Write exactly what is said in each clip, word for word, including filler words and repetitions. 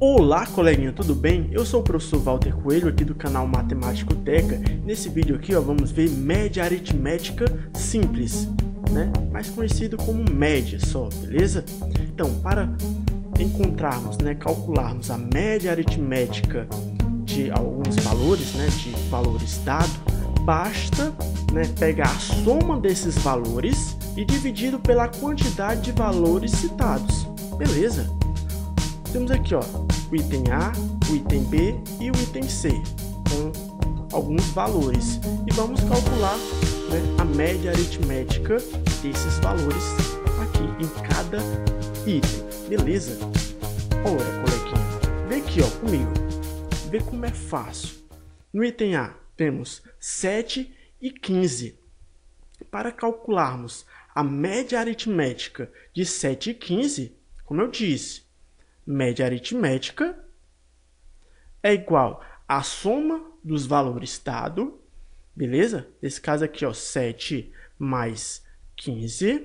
Olá, coleguinha, tudo bem? Eu sou o professor Walter Coelho, aqui do canal Matemático Teca. Nesse vídeo aqui, ó, vamos ver média aritmética simples, né? Mais conhecido como média só, beleza? Então, para encontrarmos, né, calcularmos a média aritmética de alguns valores, né, de valores dados, basta, né, pegar a soma desses valores e dividido pela quantidade de valores citados, beleza? Temos aqui, ó, o item A, o item B e o item C, com alguns valores. E vamos calcular, né, a média aritmética desses valores aqui em cada item, beleza? Ora, coleguinha, vem aqui, ó, comigo. Vê como é fácil. No item A, temos sete e quinze. Para calcularmos a média aritmética de sete e quinze, como eu disse, média aritmética é igual à soma dos valores dados, beleza? Nesse caso aqui, ó, sete mais quinze,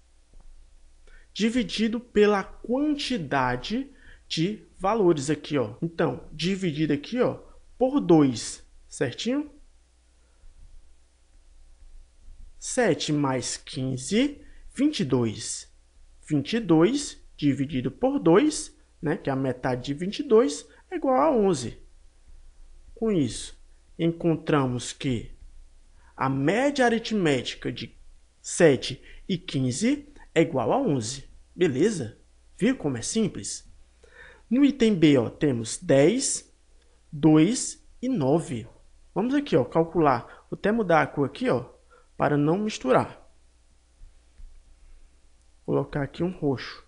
dividido pela quantidade de valores aqui, ó. Então, dividido aqui, ó, por dois, certinho? sete mais quinze, vinte e dois. vinte e dois dividido por dois, né, que é a metade de vinte e dois, é igual a onze. Com isso, encontramos que a média aritmética de sete e quinze é igual a onze. Beleza? Viu como é simples? No item B, ó, temos dez, dois e nove. Vamos aqui, ó, calcular. Vou até mudar a cor aqui, ó, para não misturar. Vou colocar aqui um roxo.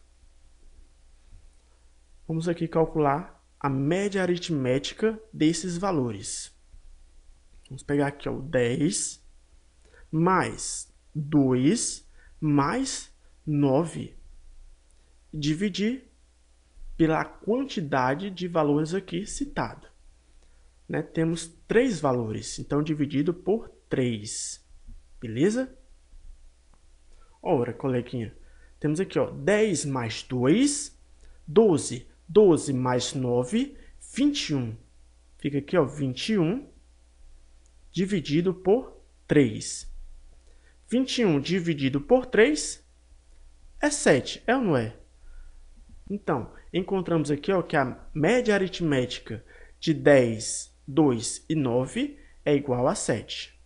Vamos aqui calcular a média aritmética desses valores. Vamos pegar aqui, ó, o dez mais dois mais nove. Dividir pela quantidade de valores aqui citado. Né? Temos três valores, então dividido por três. Beleza? Ora, coleguinha, temos aqui, ó, dez mais dois, doze. doze mais nove, vinte e um. Fica aqui, ó, vinte e um dividido por três. vinte e um dividido por três é sete, é ou não é? Então, encontramos aqui, ó, que a média aritmética de dez, dois e nove é igual a sete.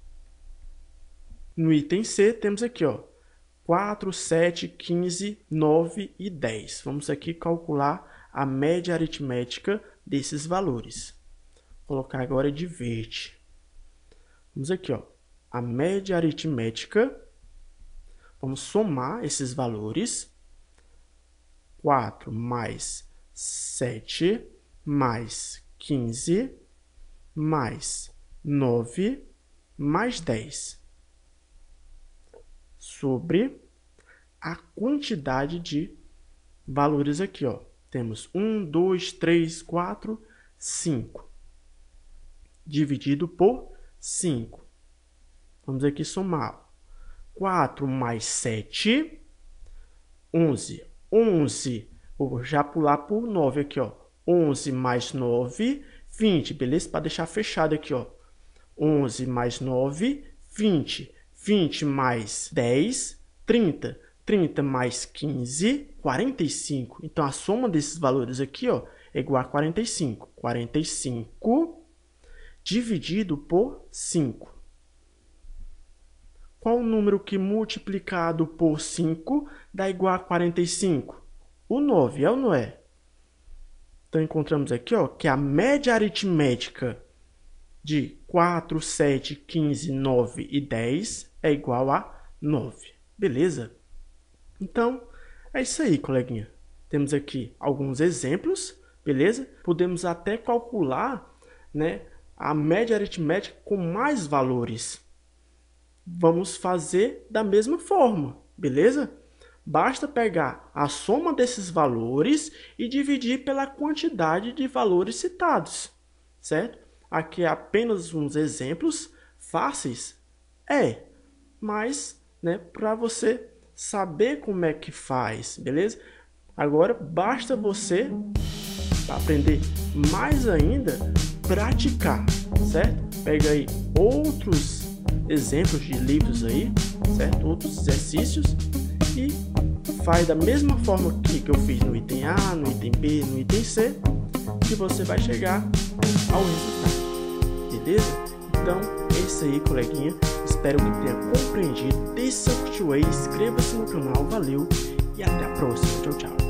No item C, temos aqui, ó, quatro, sete, quinze, nove e dez. Vamos aqui calcular a média aritmética desses valores. Vou colocar agora de verde. Vamos aqui, ó, a média aritmética. Vamos somar esses valores. quatro mais sete mais quinze mais nove mais dez. Sobre a quantidade de valores aqui, ó. Temos um, dois, três, quatro, cinco. Dividido por cinco. Vamos aqui somar. quatro mais sete, onze. onze, vou já pular por nove aqui, ó. onze mais nove, vinte, beleza? Para deixar fechado aqui, ó. onze mais nove, vinte. vinte mais dez, trinta. trinta mais quinze, quarenta e cinco. Então, a soma desses valores aqui, ó, é igual a quarenta e cinco. quarenta e cinco dividido por cinco. Qual o número que multiplicado por cinco dá igual a quarenta e cinco? O nove, é ou não é? Então, encontramos aqui, ó, que a média aritmética de quatro, sete, quinze, nove e dez é igual a nove. Beleza? Então, é isso aí, coleguinha. Temos aqui alguns exemplos, beleza? Podemos até calcular, né, a média aritmética com mais valores. Vamos fazer da mesma forma, beleza? Basta pegar a soma desses valores e dividir pela quantidade de valores citados, certo? Aqui é apenas uns exemplos fáceis, é, mas, né, para você saber como é que faz, beleza? Agora basta você para aprender mais ainda, praticar, certo? Pega aí outros exemplos de livros aí, certo? Outros exercícios e faz da mesma forma que, que eu fiz no item A, no item B, no item C, que você vai chegar ao resultado, beleza? Então, é isso aí, coleguinha. Espero que tenha compreendido. Deixe seu curtir aí, inscreva-se no canal, valeu e até a próxima. Tchau, tchau.